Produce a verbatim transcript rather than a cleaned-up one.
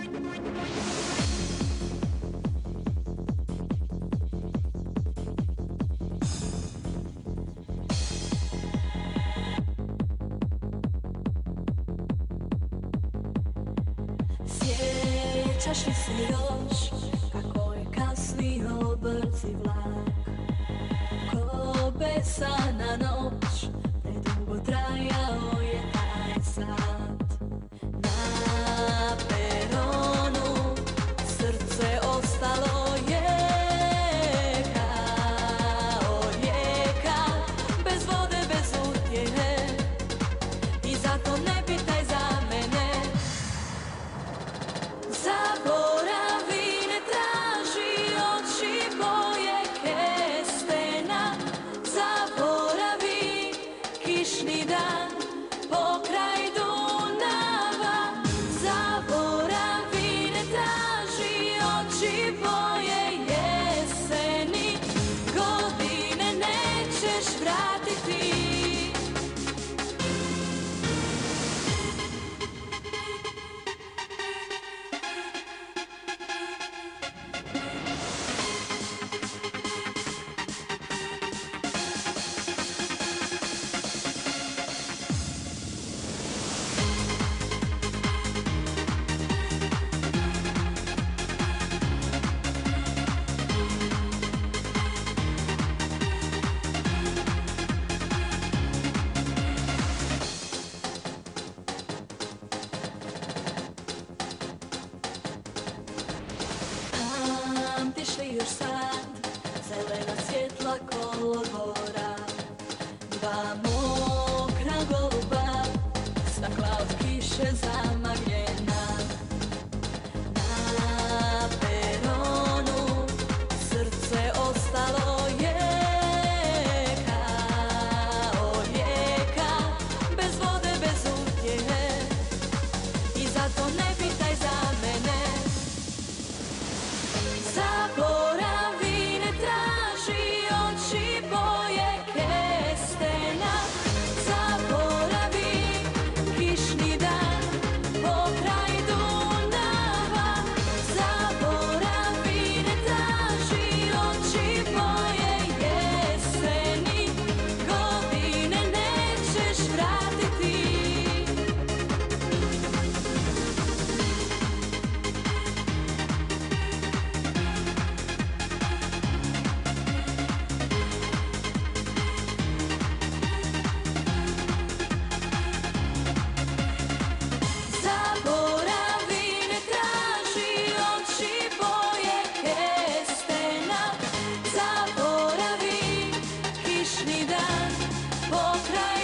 Sjećaš li se još kako je kasnio brzi vlak, ko besana noć, predugo trajao je taj sat. Na peronu srce ostalo je kao rijeka, bez vode, bez utjehe, i zato ne pitaj za mene. Zaboravi, ne traži oči boje kestena. Zaboravi kišni dan pokraj Dunava. Zaboravi, ne traži oči boje jeseni. Godine nećeš vratiti. Pamtiš li još sad zelena svjetla kolodvora, dva mokra goluba, stakla od kiše zamagljena. Na peronu srce ostalo je kao rijeka, bez vode, bez utjehe, i zato ne pitaj za mene. Zaboravi, ne traži oči boje kestena. Zaboravi kišni dan pokraj Dunava. Zaboravi, ne traži oči boje jeseni. Godine nećeš vratiti. Zaboravi, ne traži oči boje kestena. Zaboravi kišni dan pokraj